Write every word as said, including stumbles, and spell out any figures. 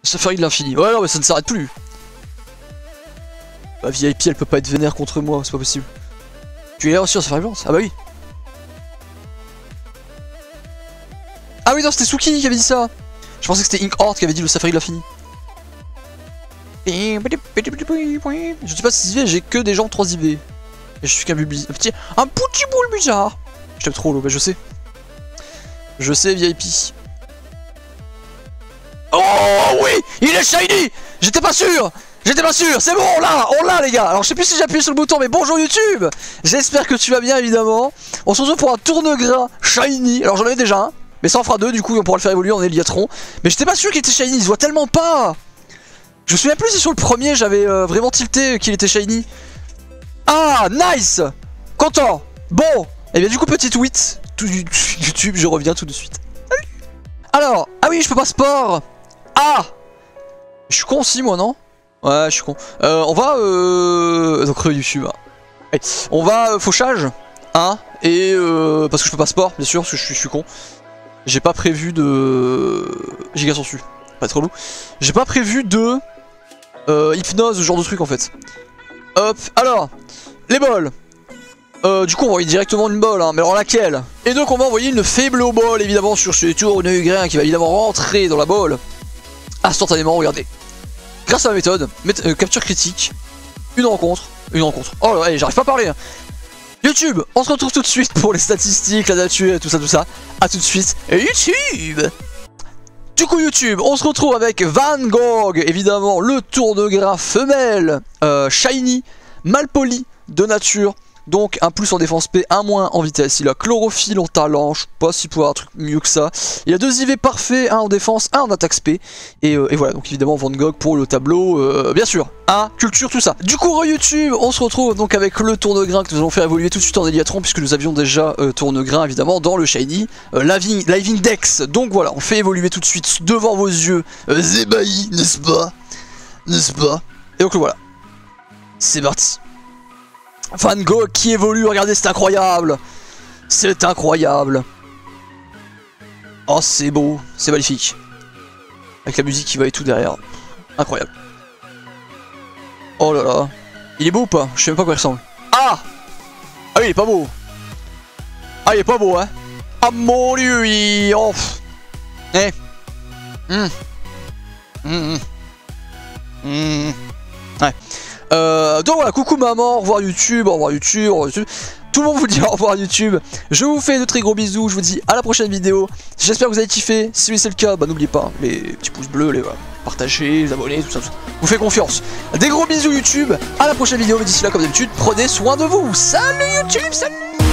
Safari de l'infini. Ouais, non, mais ça ne s'arrête plus. Bah, V I P, elle peut pas être vénère contre moi, c'est pas possible. Tu es là aussi en Safari Blanche? Ah bah oui. Ah oui, non, c'était Suki qui avait dit ça. Je pensais que c'était Ink Heart qui avait dit le Safari de l'infini. Je sais pas si I V, j'ai que des gens trois I V. Et je suis qu'un petit, un petit boule bizarre. Je t'aime trop, l'eau, bah je sais. Je sais, V I P. Oh oui, il est shiny. J'étais pas sûr. J'étais pas sûr. C'est bon, on l'a, on l'a les gars. Alors je sais plus si j'ai appuyé sur le bouton, mais bonjour YouTube. J'espère que tu vas bien évidemment. On se retrouve pour un tourne-gras shiny. Alors j'en avais déjà un, mais ça en fera deux, du coup on pourra le faire évoluer en Eliatron. Mais j'étais pas sûr qu'il était shiny, il se voit tellement pas. Je me souviens plus si sur le premier j'avais euh, vraiment tilté qu'il était shiny. Ah, nice. Content. Bon, et bien du coup petit tweet. Tout YouTube, je reviens tout de suite. Alors, ah oui, je peux pas sport. Ah, je suis con aussi moi, non? Ouais, je suis con. Euh, on va euh... donc YouTube. Hein. Allez, on va euh, fauchage, hein, et euh, parce que je peux pas sport, bien sûr, parce que je suis, je suis con. J'ai pas prévu de giga sensu, pas trop loup. J'ai pas prévu de euh, hypnose, ce genre de truc en fait. Hop, alors les bols. Euh, du coup on va envoyer directement une ball, hein, mais alors laquelle? Et donc on va envoyer une faible ball évidemment sur ce tourne-grain qui va évidemment rentrer dans la ball instantanément, regardez. Grâce à ma méthode, méth euh, capture critique, une rencontre, une rencontre. Oh là, allez, j'arrive pas à parler. Hein. YouTube, on se retrouve tout de suite pour les statistiques, la nature, tout ça, tout ça. A tout de suite, YouTube. Du coup YouTube, on se retrouve avec Van Gogh, évidemment, le tourne-grain femelle, euh, shiny, mal poli, de nature. Donc un plus en défense P, un moins en vitesse. Il a chlorophylle en talent, je sais pas s'il peut avoir un truc mieux que ça. Il a deux I V parfaits, un en défense, un en attaque P. Et, euh, et voilà, donc évidemment Van Gogh pour le tableau, euh, bien sûr, hein, culture, tout ça. Du coup, re-YouTube, on se retrouve donc avec le tourne-grain que nous allons faire évoluer tout de suite en Eliatron, puisque nous avions déjà euh, tourne-grain évidemment dans le Shiny, euh, Living, Living Dex. Donc voilà, on fait évoluer tout de suite devant vos yeux, euh, ébahis, n'est-ce pas? N'est-ce pas? Et donc voilà, c'est parti. Van Gogh qui évolue, regardez, c'est incroyable. C'est incroyable. Oh, c'est beau, c'est magnifique. Avec la musique qui va et tout derrière. Incroyable. Oh là là. Il est beau ou pas? Je sais même pas à quoi il ressemble. Ah! Ah oui, il est pas beau. Ah, il est pas beau, hein. Ah mon dieu, il... Oh. Eh. Hum. Hum. Hum. Ouais. Euh, donc voilà, coucou maman, au revoir YouTube, au revoir YouTube, au revoir YouTube. Tout le monde vous dit au revoir YouTube. Je vous fais de très gros bisous, je vous dis à la prochaine vidéo. J'espère que vous avez kiffé. Si oui c'est le cas, bah n'oubliez pas les petits pouces bleus, les voilà, partager, les abonnés, tout ça, tout ça. Je vous fais confiance. Des gros bisous YouTube, à la prochaine vidéo, mais d'ici là comme d'habitude, prenez soin de vous. Salut YouTube, salut.